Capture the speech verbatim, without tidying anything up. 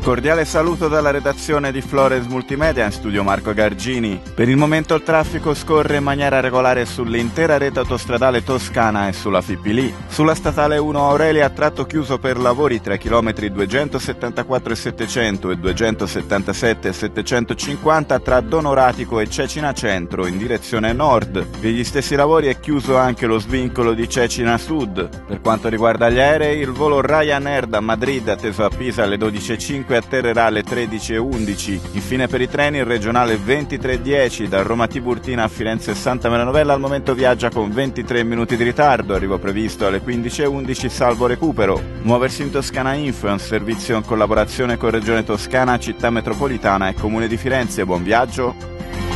cordiale saluto dalla redazione di Flores Multimedia, in studio Marco Gargini. Per il momento il traffico scorre in maniera regolare sull'intera rete autostradale toscana e sulla Fipili. Sulla statale uno Aurelia, tratto chiuso per lavori tra i chilometri duecentosettantaquattro e settecento e duecentosettantasette e settecentocinquanta tra Donoratico e Cecina Centro in direzione nord. Per gli stessi lavori è chiuso anche lo svincolo di Cecina Sud. Per quanto riguarda gli aerei, il volo Ryanair da Madrid atteso a Pisa alle dodici e cinque atterrerà alle tredici e undici. Infine per i treni il regionale ventitré dieci da Roma Tiburtina a Firenze Santa Maria Novella al momento viaggia con ventitré minuti di ritardo, arrivo previsto alle quindici e undici salvo recupero. Muoversi in Toscana Info è un servizio in collaborazione con Regione Toscana, Città Metropolitana e Comune di Firenze. Buon viaggio!